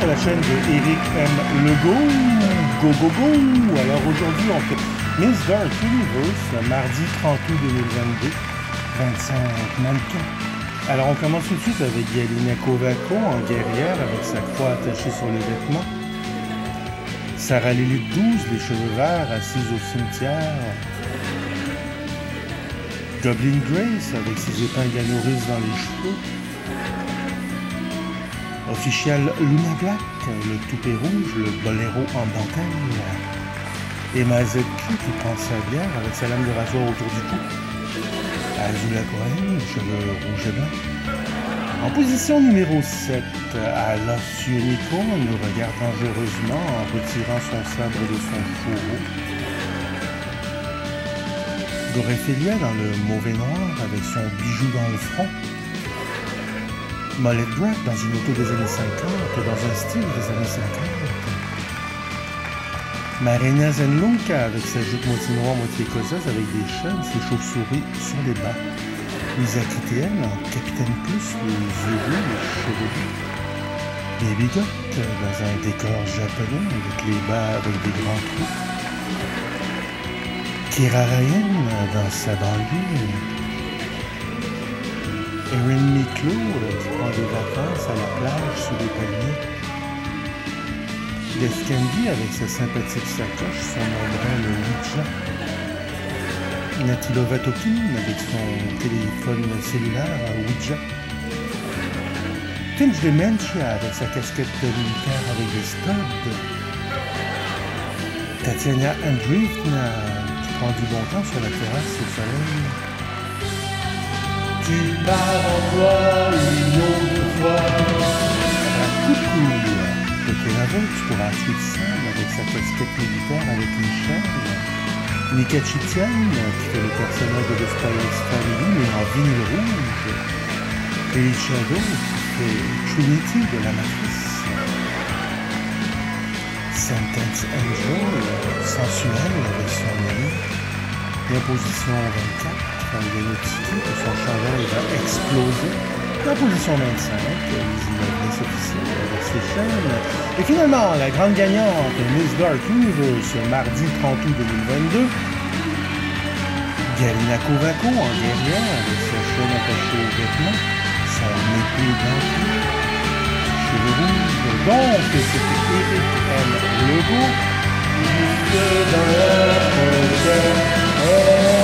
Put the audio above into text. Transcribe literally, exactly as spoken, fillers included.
sur la chaîne de Eric M. Legault. Go, go, go! Alors aujourd'hui, on fait Miss Dark Universe, le mardi trente août deux mille vingt-deux, vingt-cinq mannequins. Alors on commence tout de suite avec Galina Kovako en guerrière avec sa croix attachée sur les vêtements. Sarah Lilith douze, les cheveux verts, assise au cimetière. Goblin Grace avec ses épingles à nourrice dans les cheveux. Official Luna Black, le toupet rouge, le boléro en dentelle. Et Mazette Q qui prend sa bière avec sa lame de rasoir autour du cou. Azula Cohen, les cheveux rouges et blancs. En position numéro sept, Alos Unicorn nous regarde dangereusement en retirant son sabre de son fourreau. Doréphélia dans le mauvais noir avec son bijou dans le front. Mollet Brad dans une auto des années cinquante, dans un style des années cinquante. Marina Zenlunka avec sa jupe moitié noire, moitié écossaise avec des chaînes, ses chauves-souris sur les bas. Misaki T L en Capitaine Plus, les yeux bleus, les cheveux bleus. Baby Got dans un décor japonais avec les bas avec des grands trous. Kira Ryan dans sa banlieue. Erin Miklo qui prend des vacances à la plage sous les palmiers. Death Candy avec sa sympathique sacoche, son ombrelle Ouija. Nati Lovatokin avec son téléphone cellulaire Ouija. Finch Dementia avec sa casquette militaire avec des studs. Tatiana Andreevna qui prend du bon temps sur la terrasse au soleil. Tu pars en toi une autre fois. Coucou, côté Lavox pour Ashley Sam avec sa casquette militaire avec une chaîne. Nika Chitian qui fait le personnage de The Spy's Family mais en vinyle rouge. Et Shadow qui fait Trinity de la Matrice. Sentence Angel sensuel avec son ami. Et en position vingt-quatre. Il est notifié que son chandail va exploser. En position vingt-cinq, les images officielles avec ses chaînes. Et finalement, la grande gagnante, Miss Dark Universe, mardi trente août deux mille vingt-deux. Galina Kovako en guerrière avec sa chaîne attachée aux vêtements, son épée dentée, cheveux rouges. Donc, c'était Eric M. Legault. Jusque dans leur projet.